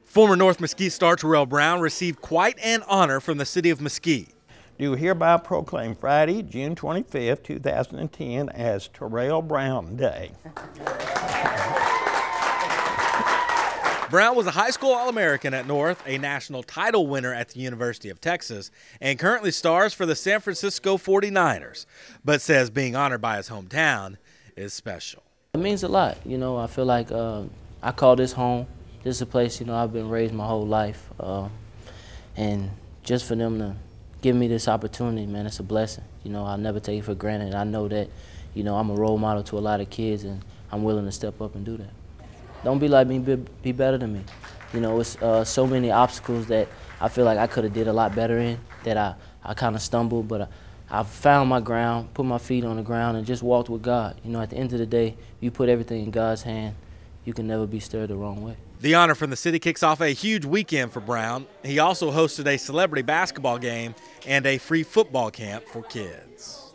Former North Mesquite star Tarell Brown received quite an honor from the City of Mesquite. Do hereby proclaim Friday, June 25th, 2010 as Tarell Brown Day. Brown was a high school All-American at North, a national title winner at the University of Texas, and currently stars for the San Francisco 49ers, but says being honored by his hometown is special. It means a lot. I feel like I call this home. This is a place, I've been raised my whole life. And just for them to give me this opportunity, man, it's a blessing. I'll never take it for granted. I know that, I'm a role model to a lot of kids, and I'm willing to step up and do that. Don't be like me, be better than me. It's so many obstacles that I feel like I could have did a lot better in, that I kind of stumbled, but I found my ground, put my feet on the ground, and just walked with God. At the end of the day, you put everything in God's hand, you can never be stirred the wrong way. The honor from the city kicks off a huge weekend for Brown. He also hosted a celebrity basketball game and a free football camp for kids.